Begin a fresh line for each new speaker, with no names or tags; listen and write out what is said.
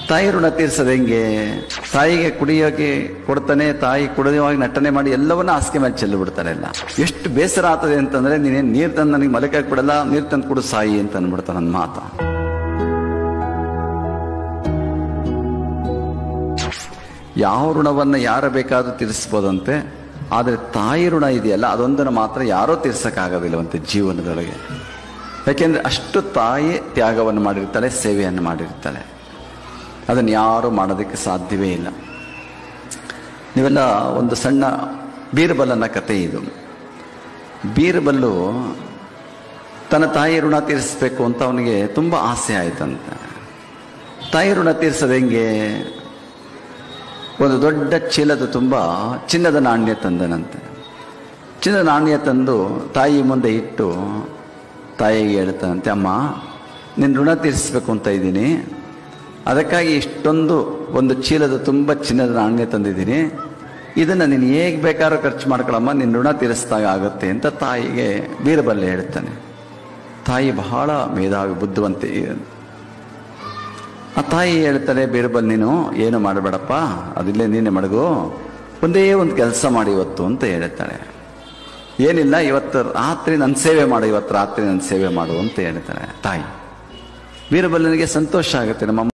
ತಾಯಿ ಋಣ ತೀರ್ಸೋದು ಹೆಂಗೆ? ತಾಯಿಗೆ ಕುಡಿಯೋಕೆ ಕೊಡ್ತಾನೆ, ತಾಯಿ ಕುಡಿಯುವಾಗ ನಟನೆ ಮಾಡಿ ಎಲ್ಲವನ್ನ ಹಾಸಿಗೆ ಮೇಲೆ ಚೆಲ್ಲು ಬಿಡ್ತಾರೆ. ಎಲ್ಲ ಎಷ್ಟು ಬೇಸರ ಆಗ್ತದೆ ಅಂತಂದ್ರೆ, ನೀನೇನು ನೀರು ತಂದು ನನಗೆ ಮಲಕಕ್ಕೆ ಬಿಡಲ್ಲ, ನೀರು ತಂದು ಕೊಡು ಸಾಯಿ ಅಂತ ಅಂದ್ಬಿಡ್ತಾರೆ ನನ್ನ ಮಾತು. ಯಾವ ಋಣವನ್ನು ಯಾರು ಬೇಕಾದ್ರೂ ತೀರಿಸ್ಬೋದಂತೆ, ಆದರೆ ತಾಯಿ ಋಣ ಇದೆಯಲ್ಲ ಅದೊಂದನ್ನು ಮಾತ್ರ ಯಾರೋ ತೀರ್ಸಕ್ಕಾಗೋದಿಲ್ಲವಂತೆ ಜೀವನದೊಳಗೆ. ಯಾಕೆಂದ್ರೆ ಅಷ್ಟು ತಾಯಿ ತ್ಯಾಗವನ್ನು ಮಾಡಿರ್ತಾಳೆ, ಸೇವೆಯನ್ನು ಮಾಡಿರ್ತಾಳೆ. ಅದನ್ನು ಯಾರೂ ಮಾಡೋದಕ್ಕೆ ಸಾಧ್ಯವೇ ಇಲ್ಲ. ನೀವೆಲ್ಲ ಒಂದು ಸಣ್ಣ ಬೀರ್ಬಲನ ಕತೆ ಇದು. ಬೀರ್ಬಲ್ಲು ತನ್ನ ತಾಯಿ ಋಣ ತೀರಿಸಬೇಕು ಅಂತ ಅವನಿಗೆ ತುಂಬ ಆಸೆ ಆಯ್ತಂತೆ. ತಾಯಿ ಋಣ ತೀರಿಸೋದು ಹೆಂಗೆ? ಒಂದು ದೊಡ್ಡ ಚೀಲದ ತುಂಬ ಚಿನ್ನದ ನಾಣ್ಯ ತಂದನಂತೆ. ಚಿನ್ನದ ನಾಣ್ಯ ತಂದು ತಾಯಿ ಮುಂದೆ ಇಟ್ಟು ತಾಯಿಗೆ ಹೇಳ್ತಾನಂತೆ, ಅಮ್ಮ ನಿನ್ನ ಋಣ ತೀರಿಸಬೇಕು ಅಂತ ಇದ್ದೀನಿ, ಅದಕ್ಕಾಗಿ ಇಷ್ಟೊಂದು ಒಂದು ಚೀಲದ ತುಂಬ ಚಿನ್ನದ ನಾಣ್ಯ ತಂದಿದ್ದೀನಿ, ಇದನ್ನು ನೀನು ಹೇಗೆ ಬೇಕಾದ್ರೂ ಖರ್ಚು ಮಾಡ್ಕೊಳಮ್ಮ, ನಿನ್ನ ಋಣ ತೀರಿಸಿದಾಗ ಆಗುತ್ತೆ ಅಂತ ತಾಯಿಗೆ ಬೀರ್ಬಲ್ ಹೇಳ್ತಾನೆ. ತಾಯಿ ಬಹಳ ಮೇಧಾವಿ ಬುದ್ಧಿವಂತೆ. ಆ ತಾಯಿ ಹೇಳ್ತಾರೆ, ಬೀರ್ಬಲ್ ನೀನು ಏನು ಮಾಡಬೇಡಪ್ಪ, ಅದಿಲ್ಲೇ ನೀನೆ ಮಡಗು, ಒಂದೇ ಒಂದು ಕೆಲಸ ಮಾಡಿ ಇವತ್ತು ಅಂತ ಹೇಳ್ತಾಳೆ. ಏನಿಲ್ಲ, ಇವತ್ತು ರಾತ್ರಿ ನನ್ನ ಸೇವೆ ಮಾಡು, ಇವತ್ತು ರಾತ್ರಿ ನನ್ನ ಸೇವೆ ಮಾಡು ಅಂತ ಹೇಳ್ತಾಳೆ ತಾಯಿ. ಬೀರ್ಬಲ್ನಿಗೆ ಸಂತೋಷ ಆಗುತ್ತೆ, ನಮ್ಮ